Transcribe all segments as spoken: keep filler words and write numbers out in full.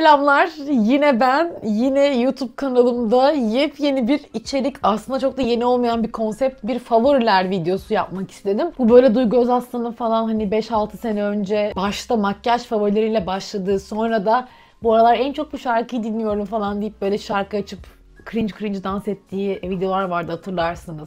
Selamlar, yine ben, yine YouTube kanalımda yepyeni bir içerik, aslında çok da yeni olmayan bir konsept, bir favoriler videosu yapmak istedim. Bu böyle Duygu Özaslan'ın falan hani beş altı sene önce başta makyaj favorileriyle başladığı, sonra da bu aralar en çok bu şarkıyı dinliyorum falan deyip böyle şarkı açıp cringe cringe dans ettiği videolar vardı, hatırlarsınız.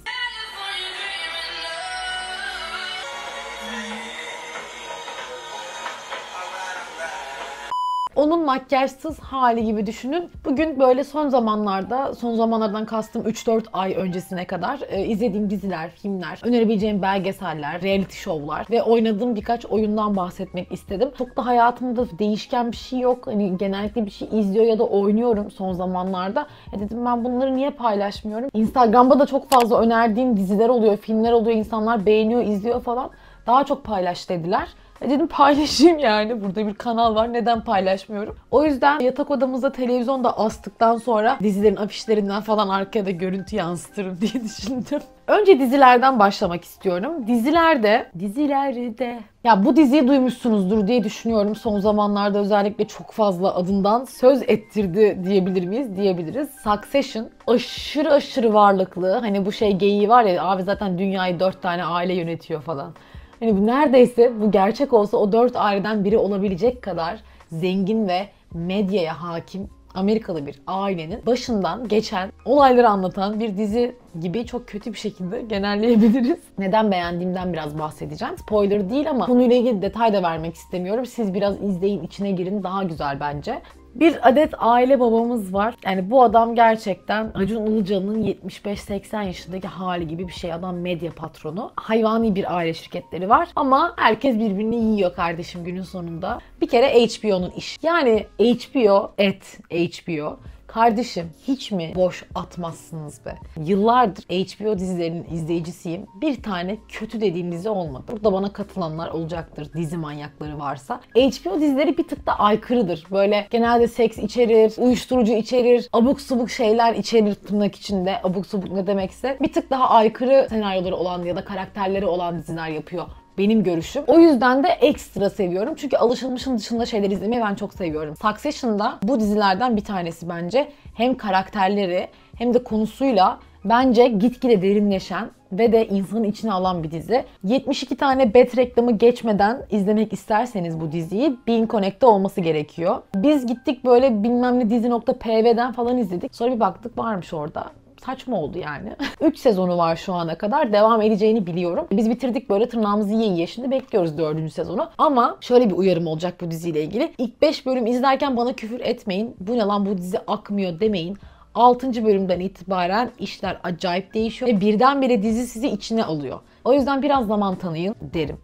Onun makyajsız hali gibi düşünün. Bugün böyle son zamanlarda, son zamanlardan kastım üç dört ay öncesine kadar e, izlediğim diziler, filmler, önerebileceğim belgeseller, reality show'lar ve oynadığım birkaç oyundan bahsetmek istedim. Çok da hayatımda değişken bir şey yok. Hani genellikle bir şey izliyor ya da oynuyorum son zamanlarda. E dedim ben bunları niye paylaşmıyorum? Instagram'da da çok fazla önerdiğim diziler oluyor, filmler oluyor. İnsanlar beğeniyor, izliyor falan. Daha çok paylaş dediler. E dedim paylaşayım yani. Burada bir kanal var. Neden paylaşmıyorum? O yüzden yatak odamızda televizyonda astıktan sonra dizilerin afişlerinden falan arkaya da görüntü yansıtırım diye düşündüm. Önce dizilerden başlamak istiyorum. Dizilerde, dizilerde... Ya bu diziyi duymuşsunuzdur diye düşünüyorum. Son zamanlarda özellikle çok fazla adından söz ettirdi diyebilir miyiz? Diyebiliriz. Succession aşırı aşırı varlıklı. Hani bu şey geyiği var ya, abi zaten dünyayı dört tane aile yönetiyor falan. Hani bu neredeyse bu gerçek olsa o dört aileden biri olabilecek kadar zengin ve medyaya hakim Amerikalı bir ailenin başından geçen olayları anlatan bir dizi gibi çok kötü bir şekilde genelleyebiliriz. Neden beğendiğimden biraz bahsedeceğim. Spoiler değil ama konuyla ilgili detay da vermek istemiyorum. Siz biraz izleyin, içine girin, daha güzel bence. Bir adet aile babamız var. Yani bu adam gerçekten Acun Ilıcalı'nın yetmiş beş seksen yaşındaki hali gibi bir şey. Adam medya patronu. Hayvani bir aile şirketleri var. Ama herkes birbirini yiyor kardeşim günün sonunda. Bir kere H B O'nun işi. Yani H B O, et H B O. Kardeşim hiç mi boş atmazsınız be? Yıllardır H B O dizilerinin izleyicisiyim. Bir tane kötü dediğim dizi olmadı. Burada bana katılanlar olacaktır, dizi manyakları varsa. H B O dizileri bir tık da aykırıdır. Böyle genelde seks içerir, uyuşturucu içerir, abuk subuk şeyler içerir tırnak içinde. Abuk subuk ne demekse. Bir tık daha aykırı senaryoları olan ya da karakterleri olan diziler yapıyor. Benim görüşüm. O yüzden de ekstra seviyorum. Çünkü alışılmışın dışında şeyler izlemeyi ben çok seviyorum. Succession'da bu dizilerden bir tanesi bence. Hem karakterleri hem de konusuyla bence gitgide derinleşen ve de insanın içine alan bir dizi. yetmiş iki tane bet reklamı geçmeden izlemek isterseniz bu diziyi Bean Connect'te olması gerekiyor. Biz gittik böyle bilmem ne dizi nokta p v'den falan izledik. Sonra bir baktık varmış orada. Saçma oldu yani. üç sezonu var şu ana kadar. Devam edeceğini biliyorum. Biz bitirdik böyle tırnağımızı yiye yiye. Şimdi bekliyoruz dördüncü sezonu. Ama şöyle bir uyarım olacak bu diziyle ilgili. İlk beş bölüm izlerken bana küfür etmeyin. Bu ne lan, bu dizi akmıyor demeyin. altıncı bölümden itibaren işler acayip değişiyor. Ve birdenbire dizi sizi içine alıyor. O yüzden biraz zaman tanıyın derim.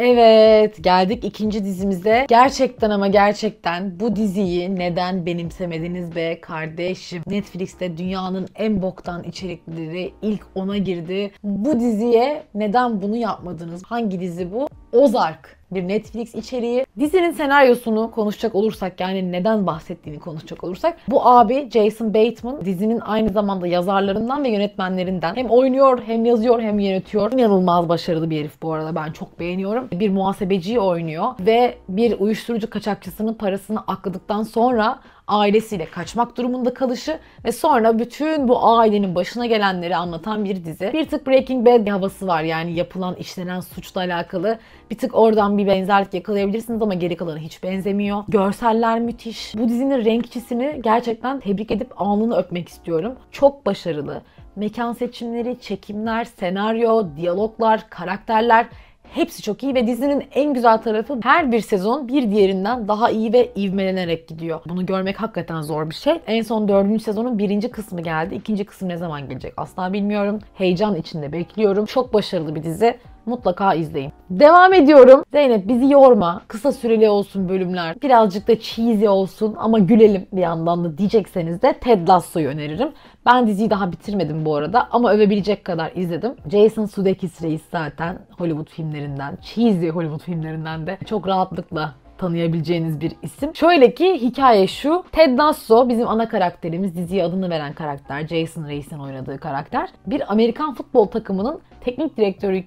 Evet, geldik ikinci dizimize. Gerçekten ama gerçekten bu diziyi neden benimsemediniz be kardeşim? Netflix'te dünyanın en boktan içerikleri ilk ona girdi. Bu diziye neden bunu yapmadınız? Hangi dizi bu? Ozark. Bir Netflix içeriği. Dizinin senaryosunu konuşacak olursak, yani neden bahsettiğini konuşacak olursak, bu abi Jason Bateman dizinin aynı zamanda yazarlarından ve yönetmenlerinden. Hem oynuyor, hem yazıyor, hem yönetiyor. İnanılmaz başarılı bir herif bu arada. Ben çok beğeniyorum. Bir muhasebeciyi oynuyor ve bir uyuşturucu kaçakçısının parasını akladıktan sonra ailesiyle kaçmak durumunda kalışı ve sonra bütün bu ailenin başına gelenleri anlatan bir dizi. Bir tık Breaking Bad havası var, yani yapılan işlenen suçla alakalı. Bir tık oradan bir benzerlik yakalayabilirsiniz ama geri kalanı hiç benzemiyor. Görseller müthiş. Bu dizinin renkçisini gerçekten tebrik edip alnını öpmek istiyorum. Çok başarılı. Mekan seçimleri, çekimler, senaryo, diyaloglar, karakterler hepsi çok iyi ve dizinin en güzel tarafı her bir sezon bir diğerinden daha iyi ve ivmelenerek gidiyor. Bunu görmek hakikaten zor bir şey. En son dördüncü sezonun birinci kısmı geldi. İkinci kısım ne zaman gelecek asla bilmiyorum. Heyecan içinde bekliyorum. Çok başarılı bir dizi. Mutlaka izleyin. Devam ediyorum. Zeynep bizi yorma. Kısa süreli olsun bölümler. Birazcık da cheesy olsun ama gülelim bir yandan da diyecekseniz de Ted Lasso'yu öneririm. Ben diziyi daha bitirmedim bu arada ama övebilecek kadar izledim. Jason Sudeikis reis zaten Hollywood filmlerinden, cheesy Hollywood filmlerinden de çok rahatlıkla tanıyabileceğiniz bir isim. Şöyle ki hikaye şu. Ted Lasso bizim ana karakterimiz, diziye adını veren karakter, Jason Reis'in oynadığı karakter. Bir Amerikan futbol takımının teknik direktörüyken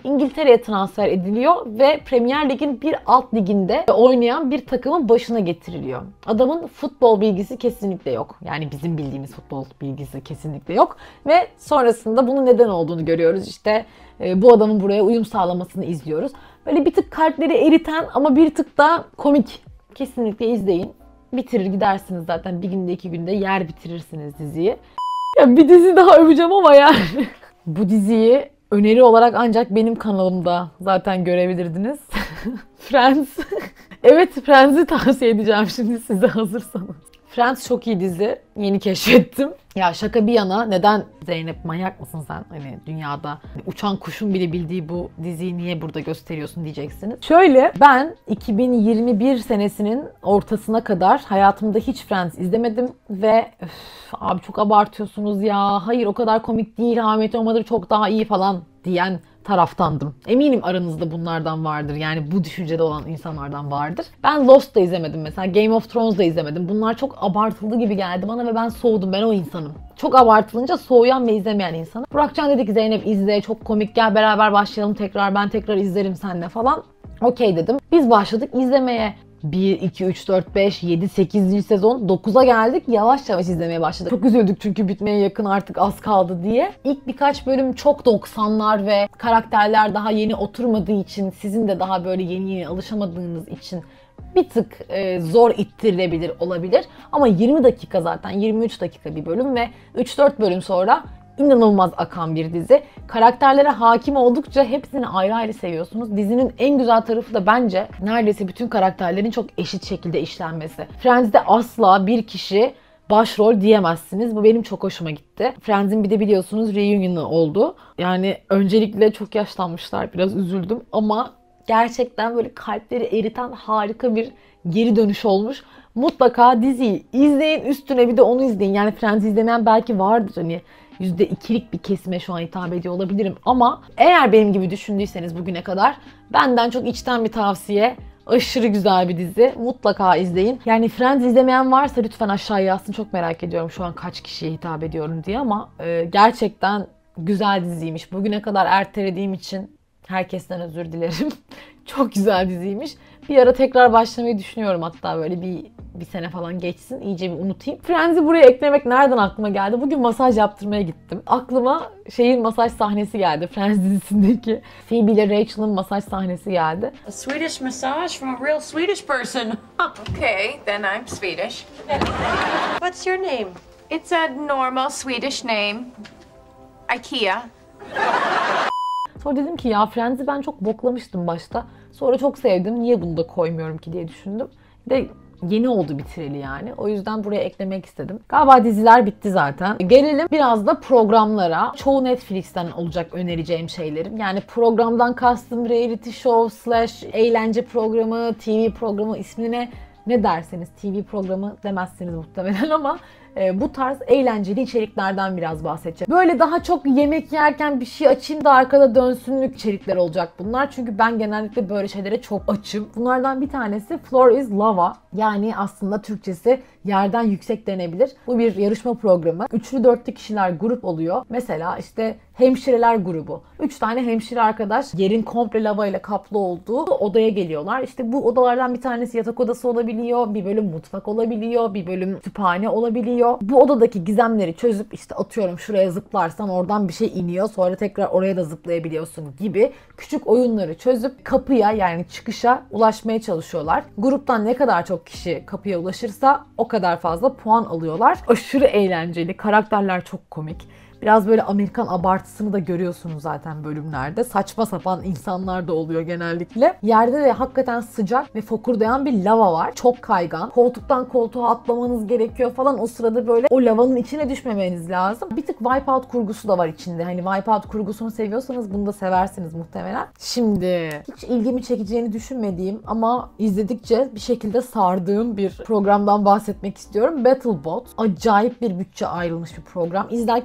İngiltere'ye transfer ediliyor ve Premier Lig'in bir alt liginde oynayan bir takımın başına getiriliyor. Adamın futbol bilgisi kesinlikle yok. Yani bizim bildiğimiz futbol bilgisi kesinlikle yok. Ve sonrasında bunun neden olduğunu görüyoruz. İşte e, bu adamın buraya uyum sağlamasını izliyoruz. Böyle bir tık kalpleri eriten ama bir tık da komik. Kesinlikle izleyin. Bitirir gidersiniz zaten. Bir günde iki günde yer bitirirsiniz diziyi. Ya bir dizi daha öveceğim ama yani. Bu diziyi öneri olarak ancak benim kanalımda zaten görebilirdiniz. Friends. Evet, Friends'i tavsiye edeceğim şimdi size hazırsanız. Friends çok iyi dizi. Yeni keşfettim. Ya şaka bir yana, neden Zeynep manyak mısın sen? Hani dünyada hani uçan kuşun bile bildiği bu diziyi niye burada gösteriyorsun diyeceksiniz. Şöyle, ben iki bin yirmi bir senesinin ortasına kadar hayatımda hiç Friends izlemedim ve öf, abi çok abartıyorsunuz ya. Hayır, o kadar komik değil. How I Met Your Mother çok daha iyi falan diyen taraftandım. Eminim aranızda bunlardan vardır. Yani bu düşüncede olan insanlardan vardır. Ben Lost da izlemedim mesela. Game of Thrones da izlemedim. Bunlar çok abartıldı gibi geldi bana ve ben soğudum. Ben o insanım. Çok abartılınca soğuyan ve izlemeyen insanım. Burakcan dedi ki Zeynep izle, çok komik, gel beraber başlayalım tekrar, ben tekrar izlerim seninle falan. Okey dedim. Biz başladık izlemeye. bir, iki, üç, dört, beş, yedi, sekizinci sezon dokuza geldik. Yavaş yavaş izlemeye başladık. Çok üzüldük çünkü bitmeye yakın, artık az kaldı diye. İlk birkaç bölüm çok doksanlar ve karakterler daha yeni oturmadığı için, sizin de daha böyle yeni yeni alışamadığınız için bir tık e, zor ittirilebilir olabilir. Ama yirmi dakika zaten, yirmi üç dakika bir bölüm ve üç dört bölüm sonra İnanılmaz akan bir dizi. Karakterlere hakim oldukça hepsini ayrı ayrı seviyorsunuz. Dizinin en güzel tarafı da bence neredeyse bütün karakterlerin çok eşit şekilde işlenmesi. Friends'de asla bir kişi başrol diyemezsiniz. Bu benim çok hoşuma gitti. Friends'in bir de biliyorsunuz reunion'ı oldu. Yani öncelikle çok yaşlanmışlar. Biraz üzüldüm ama gerçekten böyle kalpleri eriten harika bir geri dönüş olmuş. Mutlaka diziyi izleyin, üstüne bir de onu izleyin. Yani Friends'i izlemeyen belki vardır, hani yüzde ikilik bir kesime şu an hitap ediyor olabilirim. Ama eğer benim gibi düşündüyseniz bugüne kadar, benden çok içten bir tavsiye. Aşırı güzel bir dizi. Mutlaka izleyin. Yani Friends izlemeyen varsa lütfen aşağıya yazsın. Çok merak ediyorum şu an kaç kişiye hitap ediyorum diye ama e, gerçekten güzel diziymiş. Bugüne kadar ertelediğim için herkesten özür dilerim. Çok güzel diziymiş. Bir ara tekrar başlamayı düşünüyorum, hatta böyle bir bir sene falan geçsin, iyice bir unutayım. Friends'i buraya eklemek nereden aklıma geldi? Bugün masaj yaptırmaya gittim. Aklıma şeyin masaj sahnesi geldi. Friends dizisindeki Phoebe ile Rachel'ın masaj sahnesi geldi. A Swedish massage from a real Swedish person. Okay, then I'm Swedish. What's your name? It's a normal Swedish name. IKEA. Sonra dedim ki ya Friends'i ben çok boklamıştım başta. Sonra çok sevdim. Niye bunu da koymuyorum ki diye düşündüm. De yeni oldu bitireli yani. O yüzden buraya eklemek istedim. Galiba diziler bitti zaten. Gelelim biraz da programlara. Çoğu Netflix'ten olacak önereceğim şeylerim. Yani programdan kastım reality show slash eğlence programı, T V programı, ismine ne derseniz, T V programı demezsiniz muhtemelen ama e, bu tarz eğlenceli içeriklerden biraz bahsedeceğim. Böyle daha çok yemek yerken bir şey açayım da arkada dönsünlük içerikler olacak bunlar. Çünkü ben genellikle böyle şeylere çok açım. Bunlardan bir tanesi Floor is Lava. Yani aslında Türkçesi yerden yüksek denebilir. Bu bir yarışma programı. Üçlü dörtlü kişiler grup oluyor. Mesela işte hemşireler grubu. Üç tane hemşire arkadaş yerin komple lava ile kaplı olduğu odaya geliyorlar. İşte bu odalardan bir tanesi yatak odası olabiliyor. Bir bölüm mutfak olabiliyor. Bir bölüm kütüphane olabiliyor. Bu odadaki gizemleri çözüp işte atıyorum şuraya zıplarsan oradan bir şey iniyor. Sonra tekrar oraya da zıplayabiliyorsun gibi küçük oyunları çözüp kapıya, yani çıkışa ulaşmaya çalışıyorlar. Gruptan ne kadar çok kişi kapıya ulaşırsa o kadar fazla puan alıyorlar. Aşırı eğlenceli. Karakterler çok komik. Biraz böyle Amerikan abartısını da görüyorsunuz zaten bölümlerde. Saçma sapan insanlar da oluyor genellikle. Yerde de hakikaten sıcak ve fokurdayan bir lava var. Çok kaygan. Koltuktan koltuğa atlamanız gerekiyor falan. O sırada böyle o lavanın içine düşmemeniz lazım. Bir tık Wipeout kurgusu da var içinde. Hani Wipeout kurgusunu seviyorsanız bunu da seversiniz muhtemelen. Şimdi hiç ilgimi çekeceğini düşünmediğim ama izledikçe bir şekilde sardığım bir programdan bahsetmek istiyorum. BattleBot. Acayip bir bütçe ayrılmış bir program. İzlerken diyorsunuz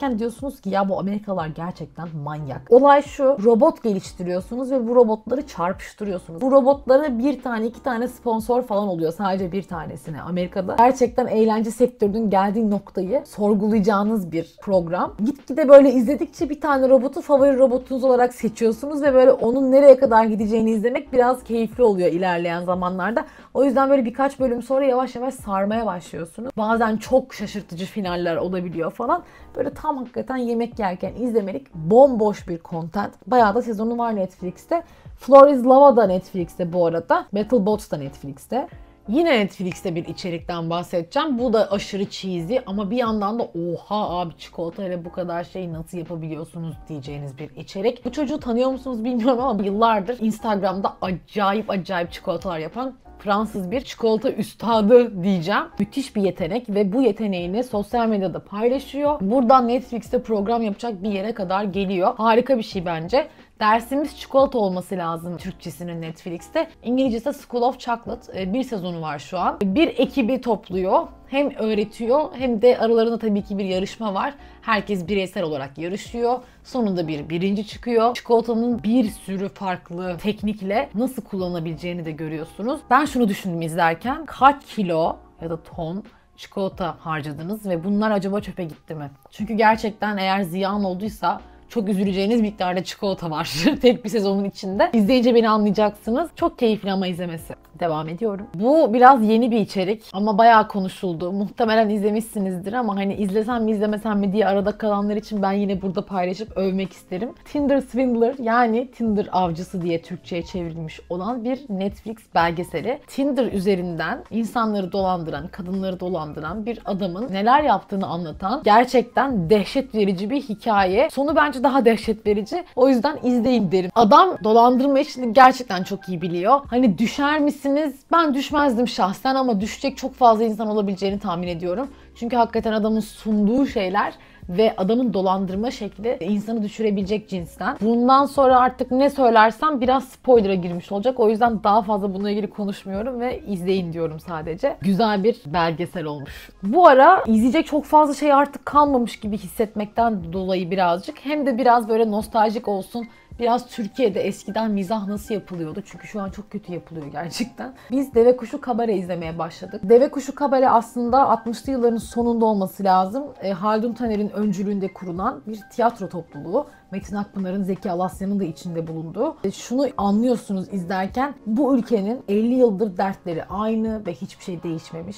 diyorsunuz ki ya bu Amerikalılar gerçekten manyak. Olay şu, robot geliştiriyorsunuz ve bu robotları çarpıştırıyorsunuz. Bu robotlara bir tane iki tane sponsor falan oluyor, sadece bir tanesine Amerika'da. Gerçekten eğlence sektörünün geldiği noktayı sorgulayacağınız bir program. Gitgide böyle izledikçe bir tane robotu favori robotunuz olarak seçiyorsunuz ve böyle onun nereye kadar gideceğini izlemek biraz keyifli oluyor ilerleyen zamanlarda. O yüzden böyle birkaç bölüm sonra yavaş yavaş sarmaya başlıyorsunuz. Bazen çok şaşırtıcı finaller olabiliyor falan. Böyle tam hakikaten yemek yerken izlemelik bomboş bir content. Bayağı da sezonu var Netflix'te. Floor is Lava da Netflix'te bu arada. BattleBots da Netflix'te. Yine Netflix'te bir içerikten bahsedeceğim. Bu da aşırı cheesy ama bir yandan da oha abi çikolatayla bu kadar şeyi nasıl yapabiliyorsunuz diyeceğiniz bir içerik. Bu çocuğu tanıyor musunuz bilmiyorum ama yıllardır Instagram'da acayip acayip çikolatalar yapan Fransız bir çikolata üstadı diyeceğim. Müthiş bir yetenek ve bu yeteneğini sosyal medyada paylaşıyor. Buradan Netflix'te program yapacak bir yere kadar geliyor. Harika bir şey bence. Dersimiz çikolata olması lazım Türkçesinin Netflix'te. İngilizcesi School of Chocolate. Bir sezonu var şu an. Bir ekibi topluyor. Hem öğretiyor hem de aralarında tabii ki bir yarışma var. Herkes bireysel olarak yarışıyor. Sonunda bir birinci çıkıyor. Çikolatanın bir sürü farklı teknikle nasıl kullanabileceğini de görüyorsunuz. Ben şunu düşündüm izlerken. Kaç kilo ya da ton çikolata harcadınız ve bunlar acaba çöpe gitti mi? Çünkü gerçekten eğer ziyan olduysa çok üzüleceğiniz miktarda çikolata var tek bir sezonun içinde. İzleyince beni anlayacaksınız. Çok keyifli ama izlemesi. Devam ediyorum. Bu biraz yeni bir içerik ama bayağı konuşuldu. Muhtemelen izlemişsinizdir ama hani izlesem mi izlemesem mi diye arada kalanlar için ben yine burada paylaşıp övmek isterim. Tinder Swindler yani Tinder avcısı diye Türkçe'ye çevrilmiş olan bir Netflix belgeseli. Tinder üzerinden insanları dolandıran, kadınları dolandıran bir adamın neler yaptığını anlatan gerçekten dehşet verici bir hikaye. Sonu bence daha dehşet verici. O yüzden izleyin derim. Adam dolandırma işini gerçekten çok iyi biliyor. Hani düşer misiniz? Ben düşmezdim şahsen ama düşecek çok fazla insan olabileceğini tahmin ediyorum. Çünkü hakikaten adamın sunduğu şeyler ve adamın dolandırma şekli insanı düşürebilecek cinsten. Bundan sonra artık ne söylersem biraz spoiler'a girmiş olacak. O yüzden daha fazla bununla ilgili konuşmuyorum ve izleyin diyorum sadece. Güzel bir belgesel olmuş. Bu ara izleyecek çok fazla şey artık kalmamış gibi hissetmekten dolayı birazcık. Hem de biraz böyle nostaljik olsun. Biraz Türkiye'de eskiden mizah nasıl yapılıyordu? Çünkü şu an çok kötü yapılıyor gerçekten. Biz Deve Kuşu Kabare izlemeye başladık. Deve Kuşu Kabare aslında altmışlı yılların sonunda olması lazım. E, Haldun Taner'in öncülüğünde kurulan bir tiyatro topluluğu. Metin Akpınar'ın, Zeki Alasya'nın da içinde bulunduğu. E, şunu anlıyorsunuz izlerken, bu ülkenin elli yıldır dertleri aynı ve hiçbir şey değişmemiş.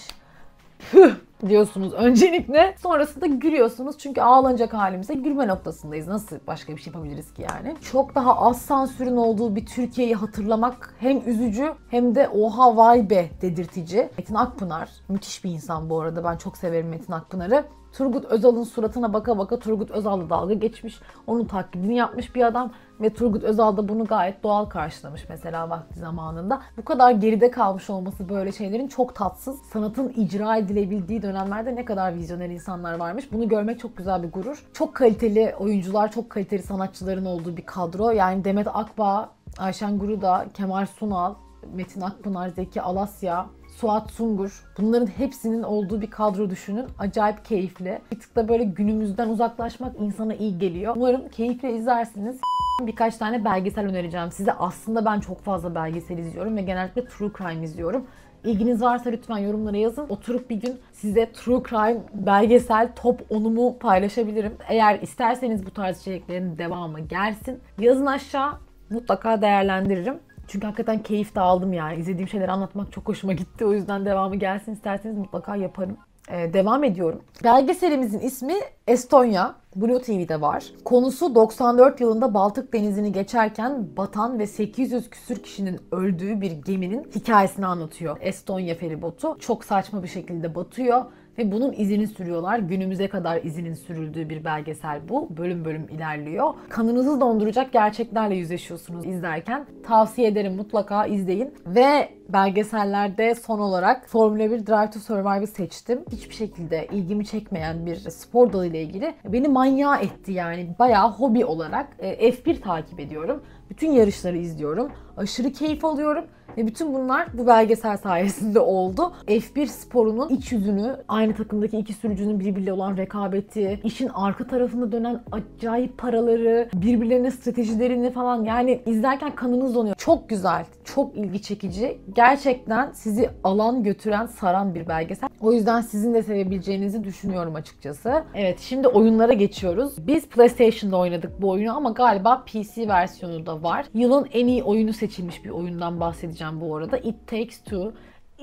Püh diyorsunuz öncelikle. Sonrasında gülüyorsunuz çünkü ağlanacak halimize gülme noktasındayız. Nasıl başka bir şey yapabiliriz ki yani? Çok daha az sansürün olduğu bir Türkiye'yi hatırlamak hem üzücü hem de oha vay be dedirtici. Metin Akpınar müthiş bir insan bu arada. Ben çok severim Metin Akpınar'ı. Turgut Özal'ın suratına baka baka Turgut Özal'la dalga geçmiş. Onun taklidini yapmış bir adam ve Turgut Özal da bunu gayet doğal karşılamış mesela vakti zamanında. Bu kadar geride kalmış olması böyle şeylerin çok tatsız. Sanatın icra edilebildiği dönemlerde ne kadar vizyoner insanlar varmış. Bunu görmek çok güzel bir gurur. Çok kaliteli oyuncular, çok kaliteli sanatçıların olduğu bir kadro. Yani Demet Akbağ, Ayşen Guruda, Kemal Sunal, Metin Akpınar, Zeki Alasya, Suat Sungur. Bunların hepsinin olduğu bir kadro düşünün. Acayip keyifli. Bir tık da böyle günümüzden uzaklaşmak insana iyi geliyor. Umarım keyifle izlersiniz. Birkaç tane belgesel önereceğim size. Aslında ben çok fazla belgesel izliyorum ve genellikle True Crime izliyorum. İlginiz varsa lütfen yorumlara yazın. Oturup bir gün size True Crime belgesel top onumu paylaşabilirim. Eğer isterseniz bu tarz içeriklerin devamı gelsin, yazın aşağı, mutlaka değerlendiririm. Çünkü hakikaten keyif de aldım yani. İzlediğim şeyleri anlatmak çok hoşuma gitti. O yüzden devamı gelsin isterseniz mutlaka yaparım. Ee, devam ediyorum. Belgeselimizin ismi Estonya. Blue T V'de var. Konusu doksan dört yılında Baltık Denizi'ni geçerken batan ve sekiz yüz küsür kişinin öldüğü bir geminin hikayesini anlatıyor. Estonya feribotu çok saçma bir şekilde batıyor ve bunun izini sürüyorlar. Günümüze kadar izinin sürüldüğü bir belgesel bu. Bölüm bölüm ilerliyor. Kanınızı donduracak gerçeklerle yüzleşiyorsunuz izlerken. Tavsiye ederim, mutlaka izleyin. Ve belgesellerde son olarak Formula bir Drive to Survive'ı seçtim. Hiçbir şekilde ilgimi çekmeyen bir spor dalı ile ilgili beni manyağı etti yani. Bayağı hobi olarak F bir takip ediyorum. Bütün yarışları izliyorum. Aşırı keyif alıyorum. Ve bütün bunlar bu belgesel sayesinde oldu. F bir sporunun iç yüzünü, aynı takımdaki iki sürücünün birbiriyle olan rekabeti, işin arka tarafında dönen acayip paraları, birbirlerine stratejilerini falan, yani izlerken kanınız donuyor. Çok güzel, çok ilgi çekici. Gerçekten sizi alan, götüren, saran bir belgesel. O yüzden sizin de sevebileceğinizi düşünüyorum açıkçası. Evet, şimdi oyunlara geçiyoruz. Biz PlayStation'da oynadık bu oyunu ama galiba P C versiyonu da var. Yılın en iyi oyunu seçilmiş bir oyundan bahsedeceğim bu arada. It Takes Two.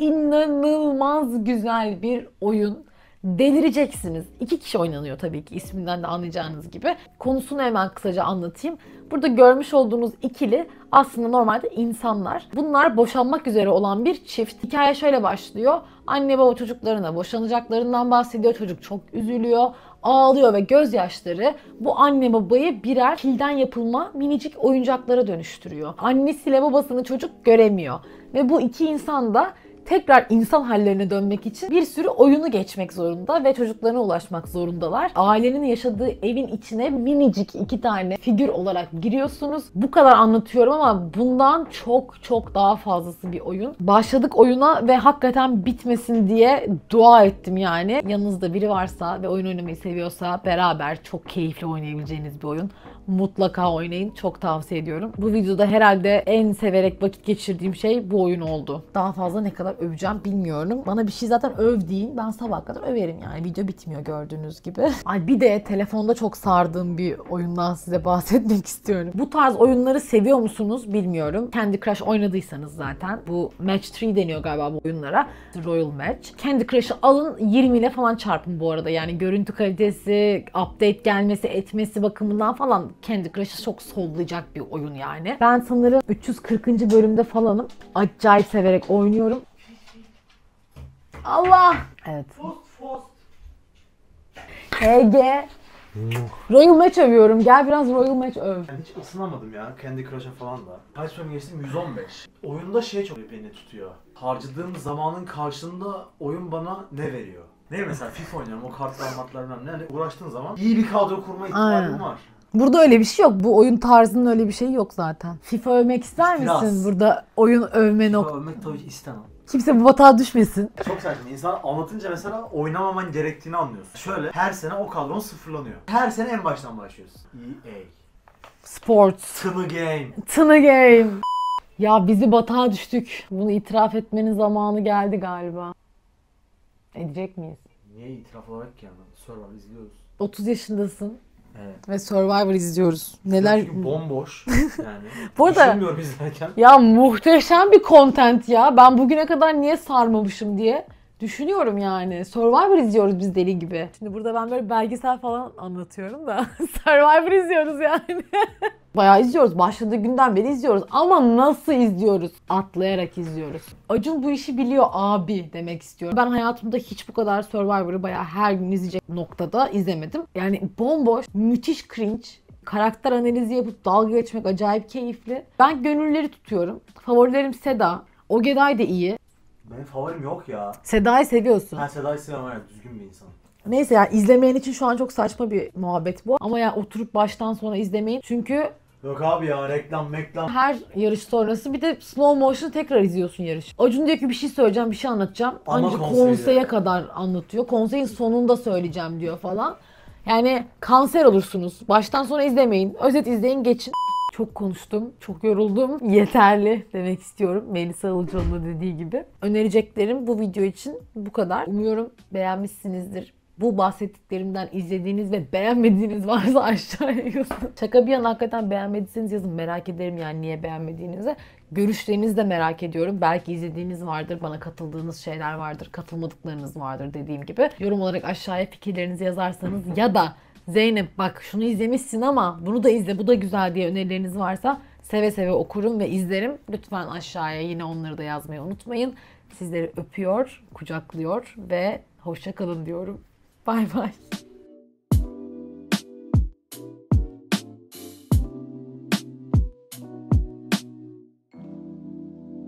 İnanılmaz güzel bir oyun. Delireceksiniz. İki kişi oynanıyor tabii ki, isminden de anlayacağınız gibi. Konusunu hemen kısaca anlatayım. Burada görmüş olduğunuz ikili aslında normalde insanlar. Bunlar boşanmak üzere olan bir çift. Hikaye şöyle başlıyor. Anne baba çocuklarına boşanacaklarından bahsediyor. Çocuk çok üzülüyor, ağlıyor ve gözyaşları bu anne babayı birer pilden yapılma minicik oyuncaklara dönüştürüyor. Annesiyle babasını çocuk göremiyor. Ve bu iki insan da tekrar insan hallerine dönmek için bir sürü oyunu geçmek zorunda ve çocuklarına ulaşmak zorundalar. Ailenin yaşadığı evin içine minicik iki tane figür olarak giriyorsunuz. Bu kadar anlatıyorum ama bundan çok çok daha fazlası bir oyun. Başladık oyuna ve hakikaten bitmesin diye dua ettim yani. Yanınızda biri varsa ve oyun oynamayı seviyorsa beraber çok keyifli oynayabileceğiniz bir oyun. Mutlaka oynayın. Çok tavsiye ediyorum. Bu videoda herhalde en severek vakit geçirdiğim şey bu oyun oldu. Daha fazla ne kadar öveceğim bilmiyorum. Bana bir şey zaten öv deyin, ben sabah kadar överim yani. Video bitmiyor gördüğünüz gibi. Ay bir de telefonda çok sardığım bir oyundan size bahsetmek istiyorum. Bu tarz oyunları seviyor musunuz bilmiyorum. Candy Crush oynadıysanız zaten. Bu Match üç deniyor galiba bu oyunlara. Royal Match. Candy Crush'ı alın, yirmi ile falan çarpın bu arada. Yani görüntü kalitesi, update gelmesi, etmesi bakımından falan Candy Crush'ı çok sollayacak bir oyun yani. Ben sanırım üç yüz kırkıncı bölümde falanım. Acayip severek oynuyorum. Allah! Evet. H G. Royal Match övüyorum. Gel biraz Royal Match öv. Ben hiç ısınamadım ya Candy Crush'a falan da. Kaç bölüm geçtim? yüz on beş. Oyunda şey çok beni tutuyor. Harcadığım zamanın karşılığında oyun bana ne veriyor? Ne mesela FIFA oynuyorum, o kartlar matlar bilmem ne. Yani uğraştığın zaman iyi bir kadro kurma ihtimalin Aynen. var. Burada öyle bir şey yok. Bu oyun tarzının öyle bir şeyi yok zaten. FIFA övmek ister Biraz. misin? Burada oyun övme FIFA nok. övmek tabii ki istemem. Kimse bu batağa düşmesin. Çok saçma. İnsan anlatınca mesela oynamaman gerektiğini anlıyorsun. Şöyle, her sene o kadron sıfırlanıyor. Her sene en baştan başlıyorsun. E A. Sports. Tını Game. Tını Game. Ya bizi batağa düştük. Bunu itiraf etmenin zamanı geldi galiba. Edecek miyiz? Niye itiraf olarak ki yani? Survivor izliyoruz. otuz yaşındasın. Evet. Ve Survivor izliyoruz. Neler... Çünkü bomboş yani. Bu arada- Düşünmüyorum izlerken. Ya muhteşem bir content ya. Ben bugüne kadar niye sarmamışım diye düşünüyorum yani. Survivor izliyoruz biz deli gibi. Şimdi burada ben böyle belgesel falan anlatıyorum da Survivor izliyoruz yani. Bayağı izliyoruz. Başladığı günden beri izliyoruz. Ama nasıl izliyoruz? Atlayarak izliyoruz. Acun bu işi biliyor abi demek istiyorum. Ben hayatımda hiç bu kadar Survivor'ı bayağı her gün izleyecek noktada izlemedim. Yani bomboş, müthiş cringe. Karakter analizi yapıp dalga geçmek acayip keyifli. Ben gönülleri tutuyorum. Favorilerim Seda. Ogeday da iyi. Benim favorim yok ya. Seda'yı seviyorsun. Ben Seda'yı sevmem, evet, düzgün bir insan. Neyse ya, izlemeyen için şu an çok saçma bir muhabbet bu. Ama ya oturup baştan sona izlemeyin. Çünkü Yok abi ya, reklam meklam. her yarış sonrası bir de slow motion tekrar izliyorsun yarış. Acun diyor ki bir şey söyleyeceğim, bir şey anlatacağım. Ama Ancak konseyi konseye de. kadar anlatıyor. Konseyin sonunda söyleyeceğim diyor falan. Yani kanser olursunuz. Baştan sona izlemeyin. Özet izleyin, geçin. Çok konuştum, çok yoruldum. Yeterli demek istiyorum. Melisa Ilıcalı'nın da dediği gibi. Önereceklerim bu video için bu kadar. Umuyorum beğenmişsinizdir. Bu bahsettiklerimden izlediğiniz ve beğenmediğiniz varsa aşağıya yazın. Şaka bir yana, hakikaten beğenmediyseniz yazın. Merak ederim yani niye beğenmediğinizi. Görüşlerinizi de merak ediyorum. Belki izlediğiniz vardır, bana katıldığınız şeyler vardır, katılmadıklarınız vardır dediğim gibi. Yorum olarak aşağıya fikirlerinizi yazarsanız ya da Zeynep bak şunu izlemişsin ama bunu da izle, bu da güzel diye önerileriniz varsa seve seve okurum ve izlerim. Lütfen aşağıya yine onları da yazmayı unutmayın. Sizleri öpüyor, kucaklıyor ve hoşça kalın diyorum. Bay bay.